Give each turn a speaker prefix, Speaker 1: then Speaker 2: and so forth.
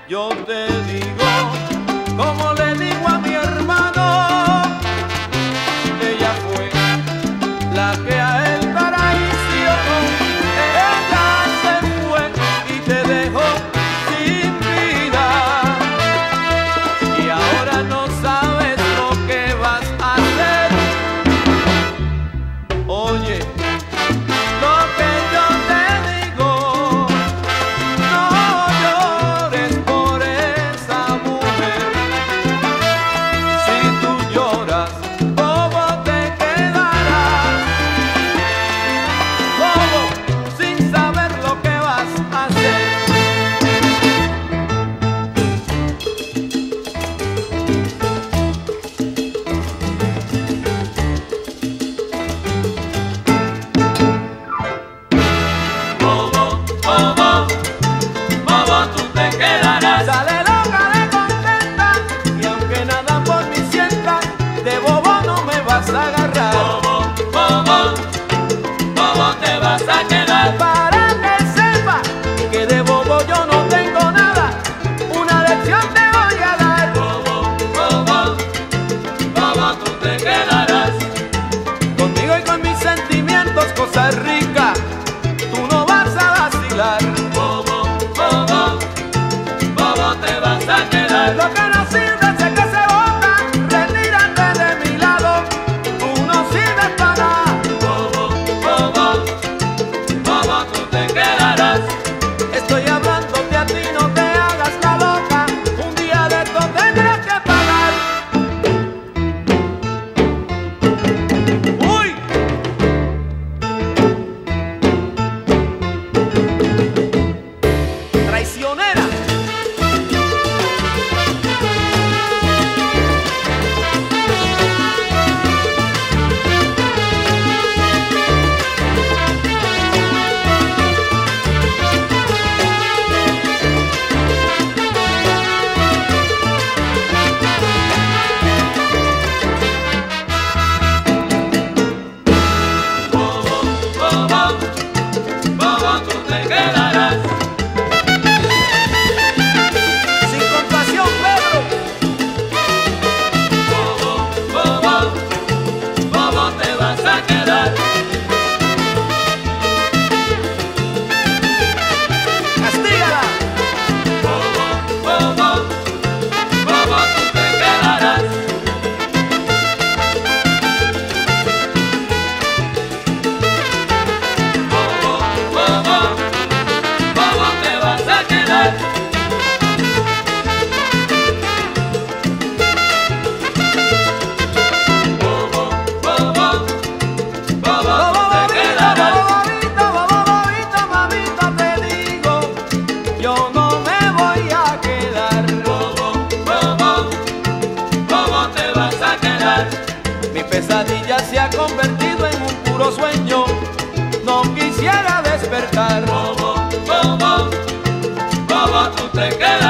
Speaker 1: Yo te digo, como le digo a mi hermano, ella fue la que a él traicionó. Ella se fue y te dejó sin vida, y ahora no sabes lo que vas a hacer. Oye, lo que yo te digo, no llores por esa mujer. Si tú lloras, bobo te quedarás, bobo, sin saber lo que vas a hacer. Bobo, bobo, bobo, tú te quedarás. Sale loca de contenta, y aunque nada por mí sienta, de bobo no me vas a agarrar. Bobo, bobo, bobo, te vas a quedar. Para que sepa que de bobo yo no tengo nada, una lección te voy a dar. Bobo, bobo, bobo, tú te quedarás. Conmigo y con mis sentimientos, cosas ricas, tú no vas a vacilar. Bobo, bobo, bobo, te vas a quedar. Lo que no sirve sé que se bota, retírate de mi lado, tú no sirves para nada. Bobo, bobo, bobo, tú te quedarás. Estoy hablándote a ti, no te hagas la loca, un día de esto tendrás que pagar. ¡Uy! Traicionera. Bobo, bobo, bobo, tú te quedarás. Sin compasión, Pedro. Bobo, bobo, bobo, te vas a quedar. Castígala. Bobo, bobo, bobo, tú te quedarás. Bobo, bobo, bobo, te vas a quedar. Bobo, bobo, bobo, tú te quedarás. Bobito, mamito, te digo, yo no me voy a quedar. Bobo, bobo, bobo, te vas a quedar. Mi pesadilla se ha convertido en un puro sueño, no quisiera despertar. Bobo, bobo, bobo, tú te quedarás.